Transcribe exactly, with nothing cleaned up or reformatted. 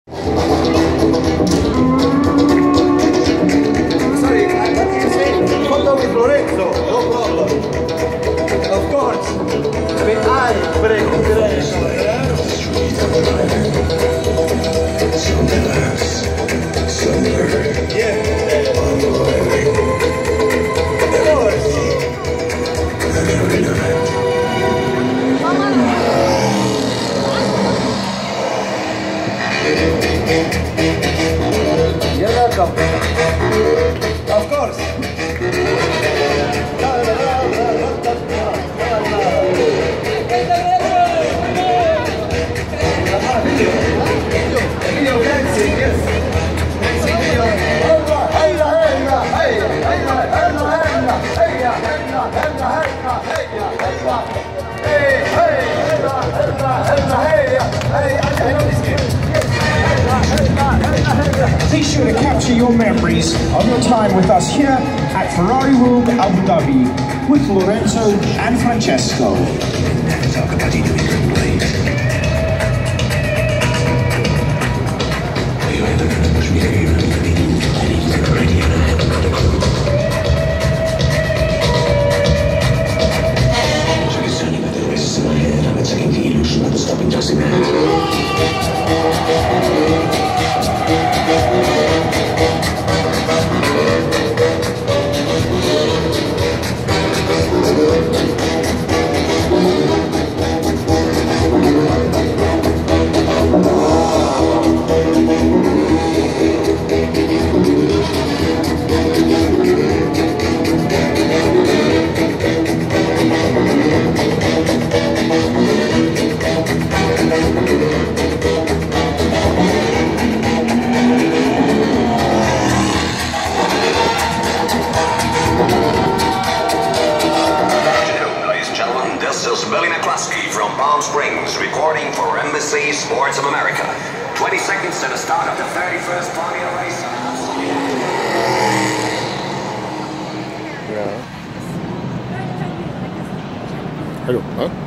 Sorry, what did you say? Follow with Lorenzo, no problem. Of course. But I break the yeah. You're welcome. Of course. Video dancing, yes. Dancing video. Be sure to capture your memories of your time with us here at Ferrari World Abu Dhabi with Lorenzo and Francesco. From Palm Springs, recording for Embassy Sports of America. twenty seconds to the start of the thirty-first Formula race. Yeah. Hello, huh?